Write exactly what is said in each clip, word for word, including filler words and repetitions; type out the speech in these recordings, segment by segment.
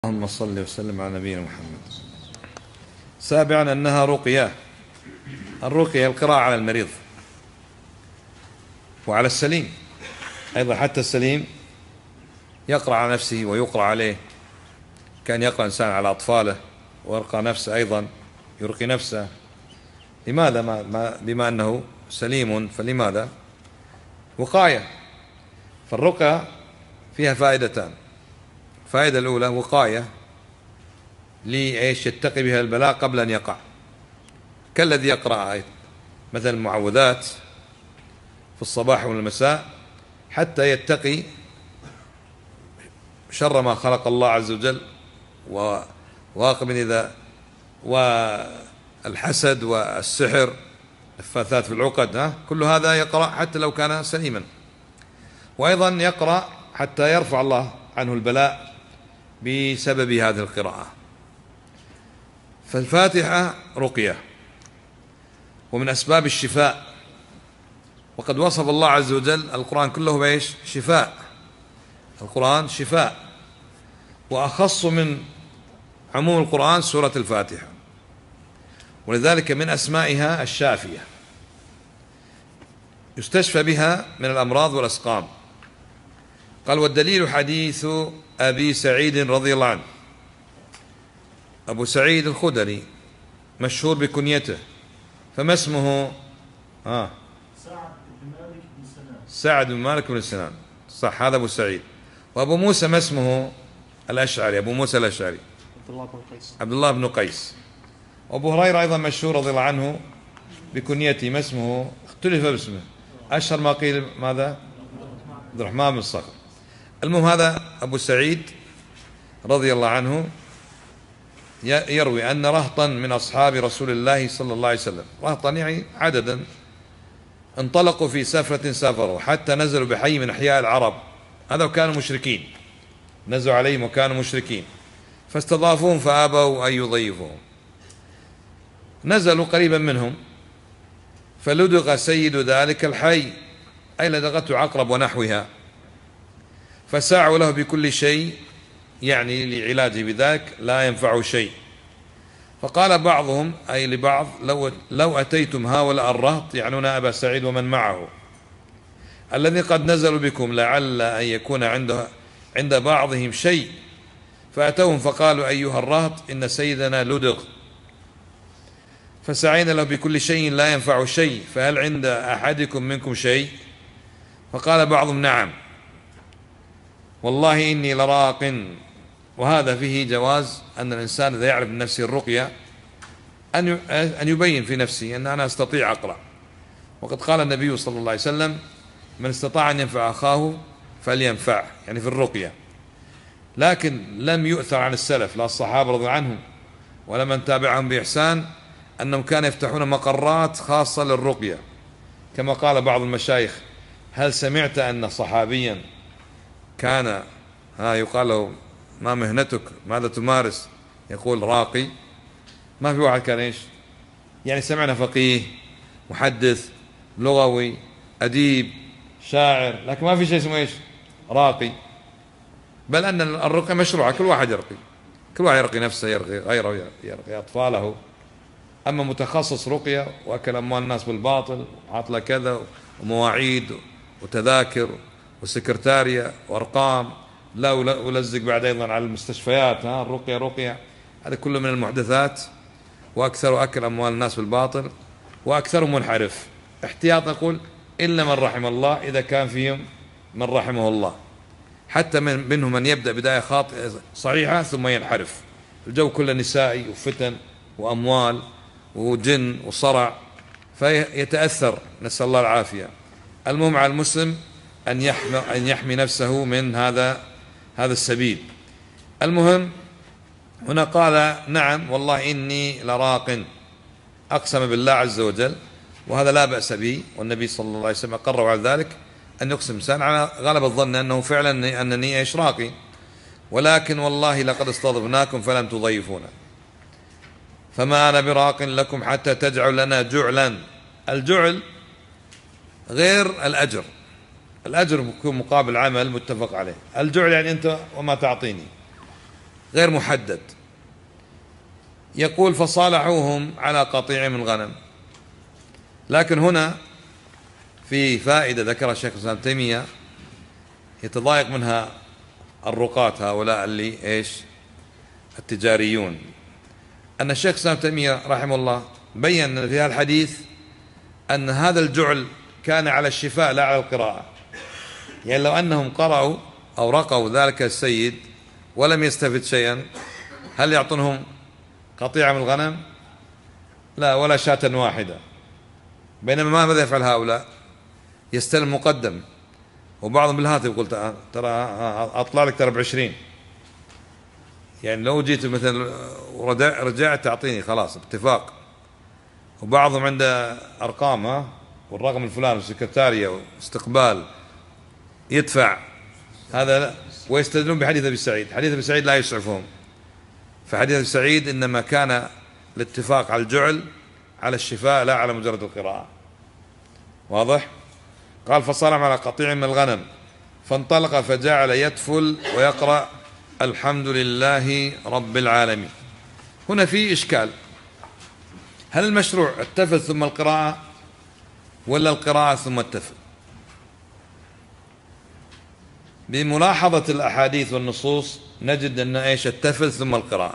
اللهم صل وسلم على نبينا محمد. سابعا أنها رقية. الرقية القراءة على المريض وعلى السليم أيضا، حتى السليم يقرأ على نفسه ويقرأ عليه، كان يقرأ إنسان على أطفاله ويرقى نفسه أيضا، يرقي نفسه. لماذا؟ ما بما أنه سليم فلماذا؟ وقاية. فالرقية فيها فائدتان. الفائدة الأولى وقاية لإيش؟ يتقي بها البلاء قبل أن يقع، كالذي يقرأ آية مثل المعوذات في الصباح والمساء حتى يتقي شر ما خلق الله عز وجل، وواقب إذا والحسد والسحر الفاثات في العقد، ها كل هذا يقرأ حتى لو كان سليما. وأيضا يقرأ حتى يرفع الله عنه البلاء بسبب هذه القراءة. فالفاتحة رقية ومن أسباب الشفاء، وقد وصف الله عز وجل القرآن كله بإيش؟ شفاء. القرآن شفاء، وأخص من عموم القرآن سورة الفاتحة، ولذلك من أسمائها الشافية، يستشفى بها من الأمراض والأسقام. قال: والدليل حديث أبي سعيد رضي الله عنه. أبو سعيد الخدري مشهور بكنيته، فما اسمه؟ آه سعد بن مالك بن سنان. سعد بن مالك بن سنان، صح، هذا أبو سعيد. وأبو موسى ما اسمه؟ الأشعري، أبو موسى الأشعري عبد الله بن قيس. عبد الله بن قيس. وأبو هريرة أيضا مشهور رضي الله عنه بكنيته، ما اسمه؟ اختلف باسمه، أشهر ما قيل ماذا؟ عبد الرحمن بن صخر. المهم هذا أبو سعيد رضي الله عنه يروي أن رهطا من أصحاب رسول الله صلى الله عليه وسلم، رهطا يعني عددا، انطلقوا في سفرة سافروا حتى نزلوا بحي من أحياء العرب، هذا كانوا مشركين، نزلوا عليهم وكانوا مشركين، فاستضافوهم فأبوا أن يضيفوهم. نزلوا قريبا منهم، فلدغ سيد ذلك الحي، أي لدغته عقرب ونحوها، فساعوا له بكل شيء، يعني لعلاجه بذلك لا ينفع شيء. فقال بعضهم أي لبعض: لو, لو أتيتم هؤلاء الرهط، يعنون أبا سعيد ومن معه، الذي قد نزلوا بكم، لعل أن يكون عند عند بعضهم شيء، فأتوهم فقالوا: أيها الرهط، إن سيدنا لدغ، فسعينا له بكل شيء لا ينفع شيء، فهل عند أحدكم منكم شيء؟ فقال بعضهم: نعم، والله إني لراق. وهذا فيه جواز أن الإنسان إذا يعرف من نفسه الرقية أن أن يبين في نفسه أن أنا أستطيع أقرأ. وقد قال النبي صلى الله عليه وسلم: من استطاع أن ينفع أخاه فلينفع، يعني في الرقية. لكن لم يؤثر عن السلف، لا الصحابة رضي عنهم ولا من تابعهم بإحسان، أنهم كانوا يفتحون مقرات خاصة للرقية، كما قال بعض المشايخ: هل سمعت أن صحابيا كان ها يقال له: ما مهنتك؟ ماذا تمارس؟ يقول: راقي. ما في واحد كان ايش؟ يعني سمعنا فقيه، محدث، لغوي، أديب، شاعر، لكن ما في شيء اسمه ايش؟ راقي. بل أن الرقية مشروعة، كل واحد يرقي، كل واحد يرقي نفسه، يرقي غيره، يرقي أطفاله. أما متخصص رقية وأكل أموال الناس بالباطل وعطلة كذا ومواعيد وتذاكر وسكرتارية وأرقام، لا ولزق بعد أيضا على المستشفيات، ها الرقية رقية، هذا كله من المحدثات. وأكثر أكل أموال الناس بالباطل، وأكثر منحرف. احتياط نقول إلا من رحم الله، إذا كان فيهم من رحمه الله، حتى من منهم من يبدأ بداية خاطئة صحيحة ثم ينحرف. الجو كله نسائي وفتن وأموال وجن وصرع، فيتأثر، نسأل الله العافية. المهم على المسلم أن يحمي أن يحمي نفسه من هذا هذا السبيل. المهم هنا قال: نعم والله إني لراق، أقسم بالله عز وجل، وهذا لا بأس به، والنبي صلى الله عليه وسلم أقر على ذلك، أن يقسم إنسان على غلب الظن أنه فعلا أنني إيش؟ راقي، ولكن والله لقد استضفناكم فلم تضيفونا، فما أنا براق لكم حتى تجعل لنا جعلا. الجعل غير الأجر، الأجر يكون مقابل عمل متفق عليه، الجعل يعني أنت وما تعطيني. غير محدد. يقول فصالحوهم على قطيع من الغنم. لكن هنا في فائدة ذكرها الشيخ الإسلام ابن تيمية يتضايق منها الرقاة هؤلاء اللي ايش التجاريون، أن الشيخ الإسلام ابن تيمية رحمه الله بين في هذا الحديث أن هذا الجعل كان على الشفاء لا على القراءة. يعني لو أنهم قرأوا أو رقوا ذلك السيد ولم يستفد شيئا، هل يعطونهم قطيعة من الغنم؟ لا، ولا شاة واحدة. بينما ماذا يفعل هؤلاء؟ يستلم مقدم، وبعضهم بالهاتف يقول ترى أطلع لك ترى بعشرين، يعني لو جيت مثلا ورجعت تعطيني خلاص اتفاق. وبعضهم عنده أرقام، ها والرقم الفلاني والسكرتارية واستقبال يدفع هذا لا. ويستدلون بحديث أبي سعيد. حديث أبي سعيد لا يسعفهم، فحديث أبي سعيد إنما كان الاتفاق على الجعل على الشفاء لا على مجرد القراءة. واضح؟ قال فصالحهم على قطيع من الغنم فانطلق فجعل يتفل ويقرأ الحمد لله رب العالمين. هنا في إشكال، هل المشروع التفل ثم القراءة ولا القراءة ثم التفل؟ بملاحظة الأحاديث والنصوص نجد أن إيش التفل ثم القراءة،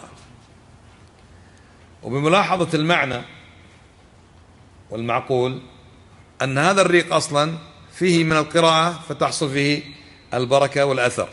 وبملاحظة المعنى والمعقول أن هذا الريق أصلا فيه من القراءة فتحصل فيه البركة والأثر.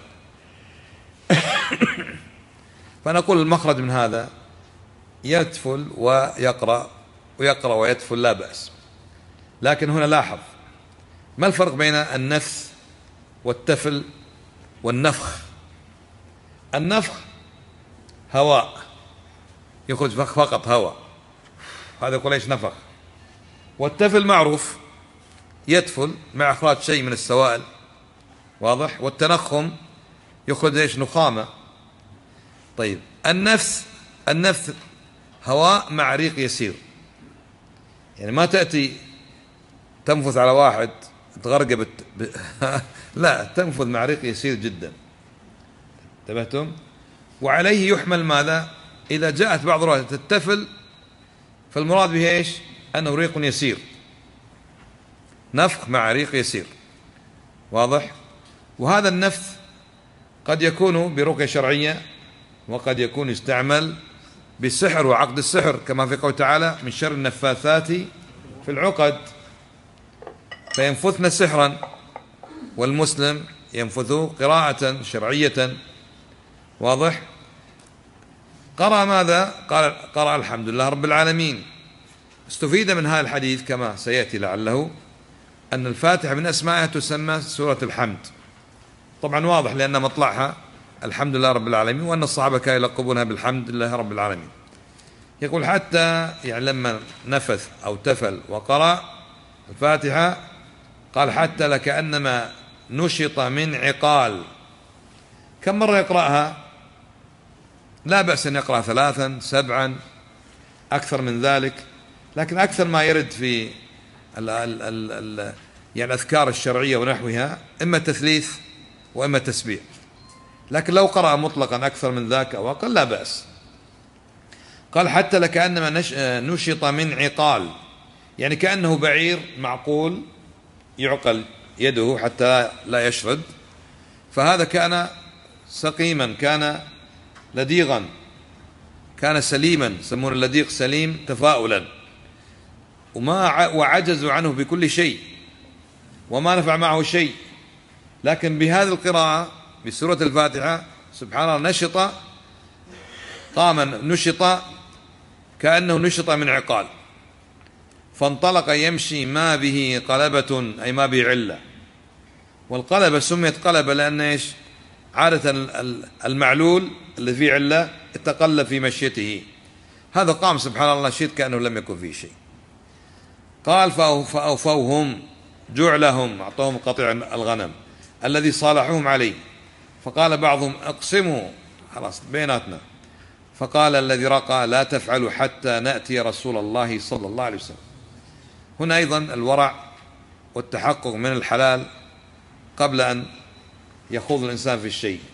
فنقول المخرج من هذا يتفل ويقرأ ويقرأ ويتفل لا بأس. لكن هنا لاحظ ما الفرق بين النفث والتفل والنفخ؟ النفخ هواء يخرج فقط هواء، هذا يقول ايش نفخ. والتفل معروف يتفل مع اخراج شيء من السوائل، واضح. والتنخم يخرج ايش نخامة. طيب النفس النفث هواء مع ريق يسير، يعني ما تأتي تنفث على واحد تغرقبت ب... لا، تنفذ مع ريق يسير جدا. انتبهتم؟ وعليه يحمل ماذا؟ إذا جاءت بعض الروايات التفل فالمراد به ايش؟ أنه ريق يسير، نفخ مع ريق يسير، واضح. وهذا النفث قد يكون برقية شرعية وقد يكون يستعمل بالسحر وعقد السحر، كما في قوله تعالى من شر النفاثات في العقد، فينفثن سحرا، والمسلم ينفث قراءة شرعية، واضح. قرأ ماذا؟ قال قرأ الحمد لله رب العالمين. استفيد من هذا الحديث كما سيأتي لعله أن الفاتحة من أسمائها تسمى سورة الحمد، طبعا واضح لأن مطلعها الحمد لله رب العالمين، وأن الصحابة كانوا يلقبونها بالحمد لله رب العالمين. يقول حتى يعني لما نفث أو تفل وقرأ الفاتحة قال حتى لكأنما نشط من عقال. كم مرة يقرأها؟ لا بأس أن يقرأ ثلاثا سبعا أكثر من ذلك، لكن أكثر ما يرد في ال ال ال ال يعني الأذكار الشرعية ونحوها إما تثليث وإما تسبيح. لكن لو قرأ مطلقا أكثر من ذاك أو أقل لا بأس. قال حتى لكأنما نشط من عقال، يعني كأنه بعير معقول يعقل يده حتى لا يشرد، فهذا كان سقيما، كان لديغا، كان سليما، يسمون اللديغ سليم تفاؤلا، وما وعجزوا عنه بكل شيء وما نفع معه شيء. لكن بهذه القراءة بسورة الفاتحة سبحان الله نشط، قام نشط كأنه نشط من عقال، فانطلق يمشي ما به قلبة أي ما به علة. والقلبة سميت قلبة لأن إيش؟ عادة المعلول الذي فيه علة يتقلب في مشيته، هذا قام سبحان الله نشيط كأنه لم يكن فيه شيء. قال فأوفوهم جعلهم، أعطوهم قطيع الغنم الذي صالحوهم عليه. فقال بعضهم اقسموا خلاص بيناتنا. فقال الذي رقى لا تفعلوا حتى نأتي رسول الله صلى الله عليه وسلم. هنا أيضا الورع والتحقق من الحلال قبل أن يخوض الإنسان في الشيء.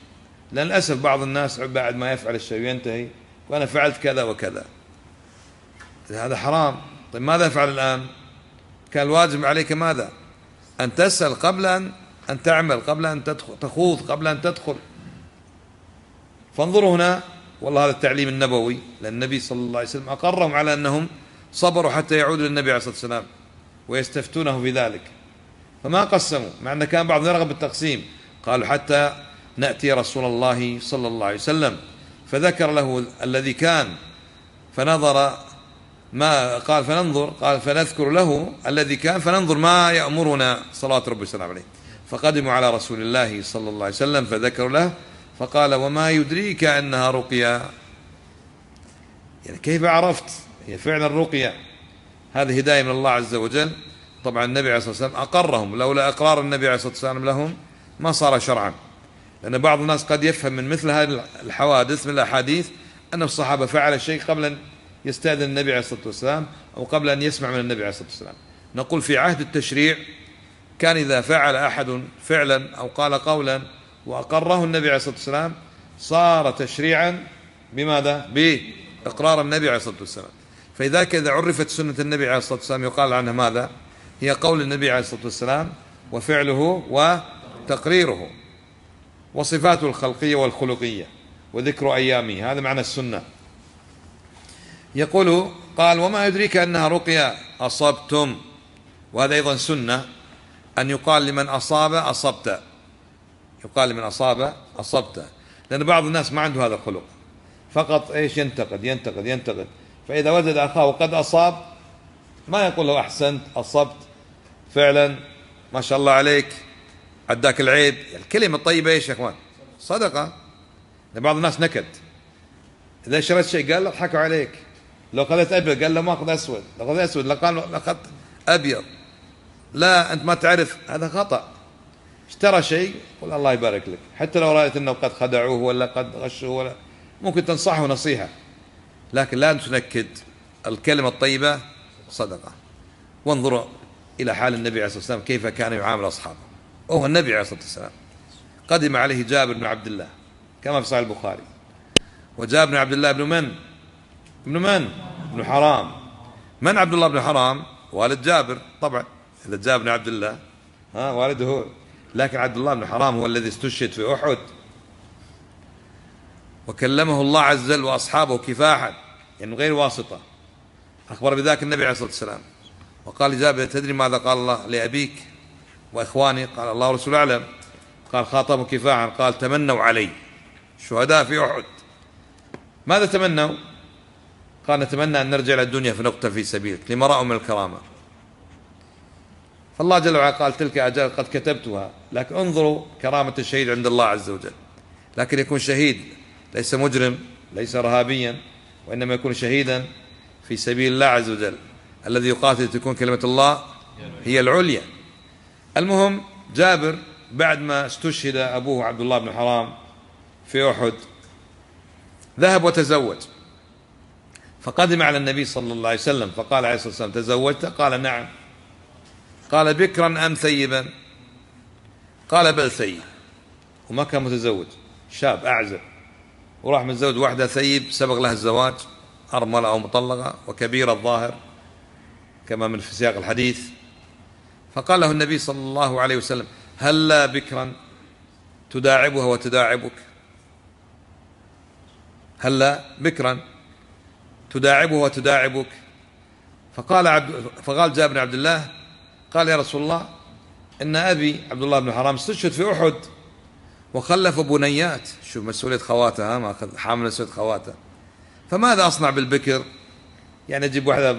لأن للأسف بعض الناس بعد ما يفعل الشيء ينتهي وأنا فعلت كذا وكذا، هذا حرام. طيب ماذا أفعل الآن؟ كان الواجب عليك ماذا؟ أن تسأل قبل أن أن تعمل، قبل أن تخوض، قبل أن تدخل. فانظروا هنا، والله هذا التعليم النبوي، لأن النبي صلى الله عليه وسلم أقرهم على أنهم صبروا حتى يعودوا للنبي عليه الصلاة والسلام ويستفتونه في ذلك، فما قسموا، مع أن كان بعضهم يرغب بالتقسيم. قالوا حتى نأتي رسول الله صلى الله عليه وسلم، فذكر له الذي كان، فنظر ما قال فننظر، قال فنذكر له الذي كان فننظر ما يأمرنا صلوات ربي وسلامه عليه. فقدموا على رسول الله صلى الله عليه وسلم فذكروا له، فقال وما يدريك أنها رقية؟ يعني كيف عرفت؟ هي فعلا رقية، هذه هداية من الله عز وجل. طبعا النبي عليه الصلاة والسلام أقرهم، لولا إقرار النبي عليه الصلاة والسلام لهم ما صار شرعا. لأن بعض الناس قد يفهم من مثل هذه الحوادث من الأحاديث أن الصحابة فعل شيء قبل أن يستأذن النبي عليه الصلاة والسلام أو قبل أن يسمع من النبي عليه الصلاة والسلام. نقول في عهد التشريع كان إذا فعل أحد فعلا أو قال قولا وأقره النبي عليه الصلاة والسلام صار تشريعا بماذا؟ بإقرار النبي عليه الصلاة والسلام. فلذلك إذا عرفت سنة النبي عليه الصلاة والسلام يقال عنها ماذا؟ هي قول النبي عليه الصلاة والسلام وفعله وتقريره وصفاته الخلقية والخلقية وذكر أيامه، هذا معنى السنة. يقول قال وما يدريك أنها رقية أصبتم، وهذا أيضا سنة أن يقال لمن أصاب أصبت، يقال لمن أصاب أصبت، لأن بعض الناس ما عنده هذا الخلق، فقط إيش ينتقد ينتقد ينتقد، فإذا وجد أخاه قد أصاب ما يقول له أحسنت أصبت فعلا ما شاء الله عليك عداك العيب. الكلمة الطيبة إيش يا أخوان؟ صدقة. لبعض الناس نكد، إذا شريت شيء قال له اضحكوا عليك، لو خذت أبيض قال له ما أخذ أسود، لو أخذ أسود لقال له أخذت أبيض، لا أنت ما تعرف، هذا خطأ. اشترى شيء قل الله يبارك لك، حتى لو رأيت أنه قد خدعوه ولا قد غشوه ولا، ممكن تنصحه نصيحة، لكن لا تنكد. الكلمة الطيبة صدقة. وانظروا إلى حال النبي عليه الصلاة والسلام كيف كان يعامل أصحابه. وهو النبي عليه الصلاة والسلام قدم عليه جابر بن عبد الله كما في صحيح البخاري، وجابر بن عبد الله ابن من؟ ابن من؟ ابن حرام. من عبد الله بن حرام؟ والد جابر طبعا، إذا جابر بن عبد الله ها والده هو، لكن عبد الله بن حرام هو الذي استشهد في أحد وكلمه الله عز وجل وأصحابه كفاحا، يعني من غير واسطة. أخبر بذلك النبي عليه الصلاة والسلام وقال لجابر تدري ماذا قال الله لأبيك وإخواني؟ قال الله ورسوله أعلم. قال خاطبوا كفاحا، قال تمنوا علي شهداء في أحد. ماذا تمنوا؟ قال نتمنى أن نرجع إلى الدنيا فنقتل في سبيلك لما رأوا من الكرامة. فالله جل وعلا قال تلك أجال قد كتبتها، لكن انظروا كرامة الشهيد عند الله عز وجل. لكن يكون شهيد ليس مجرم ليس رهابيا، وإنما يكون شهيدا في سبيل الله عز وجل الذي يقاتل تكون كلمة الله هي العليا. المهم جابر بعد ما استشهد أبوه عبد الله بن حرام في أحد ذهب وتزوج، فقدم على النبي صلى الله عليه وسلم فقال عليه الصلاة والسلام تزوجت؟ قال نعم. قال بكرا أم ثيبا؟ قال بل ثيب. وما كان متزوج، شاب أعزب، وراح متزوج واحدة ثيب سبق لها الزواج، أرملة أو مطلقة وكبيرة الظاهر كما من في سياق الحديث. فقال له النبي صلى الله عليه وسلم هلا بكرا تداعبها وتداعبك؟ هلا بكرا تداعبها وتداعبك؟ فقال عبد فقال جابر بن عبد الله قال يا رسول الله إن أبي عبد الله بن حرام استشهد في أحد وخلف بنيات، شوف مسؤولية خواته، ما أخذ حامل مسؤولية خواته، فماذا أصنع بالبكر؟ يعني أجيب واحدة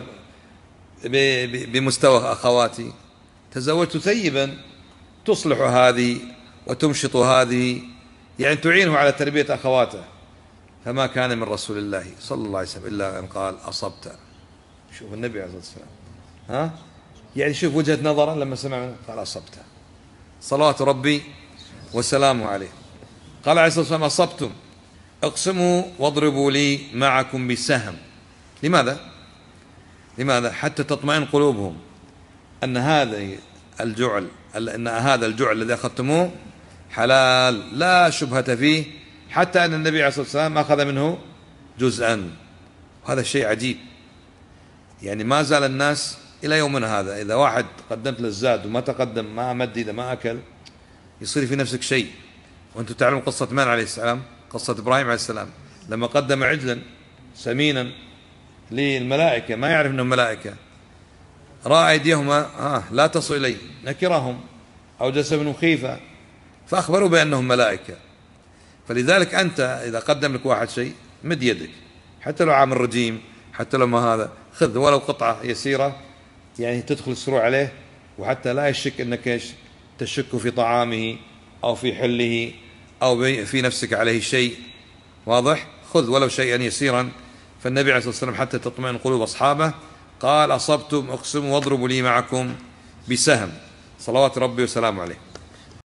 بمستوى أخواتي؟ تزوجت ثيبا تصلح هذه وتمشط هذه، يعني تعينه على تربية أخواته. فما كان من رسول الله صلى الله عليه وسلم إلا أن قال أصبت. شوف النبي عليه الصلاة والسلام ها، يعني شوف وجهة نظره لما سمع منه قال أصبت، صلوات ربي وسلامه عليه. قال عليه الصلاة والسلام أصبتم اقسموا واضربوا لي معكم بسهم. لماذا؟ لماذا؟ حتى تطمئن قلوبهم أن هذا الجعل أن هذا الجعل الذي أخذتموه حلال لا شبهة فيه، حتى أن النبي عليه الصلاة والسلام أخذ منه جزءا. وهذا شيء عجيب، يعني ما زال الناس إلى يومنا هذا إذا واحد قدمت له الزاد وما تقدم ما مد إذا ما أكل يصير في نفسك شيء. وأنتم تعلمون قصة من عليه السلام؟ قصة إبراهيم عليه السلام لما قدم عجلا سمينا للملائكة، ما يعرف أنهم ملائكة، رأى أيديهما آه لا تصل إليه، نكرهم أوجس منهم خيفة فأخبروا بأنهم ملائكة. فلذلك أنت إذا قدم لك واحد شيء مد يدك، حتى لو عامل رجيم، حتى لو ما هذا، خذ ولو قطعة يسيرة يعني تدخل السرور عليه، وحتى لا يشك أنك إيش تشك في طعامه أو في حله أو في نفسك عليه شيء. واضح؟ خذ ولو شيئا يسيرا. فالنبي عليه الصلاة والسلام حتى تطمئن قلوب أصحابه قال: أصبتم أقسم واضربوا لي معكم بسهم، صلوات ربي وسلامه عليه.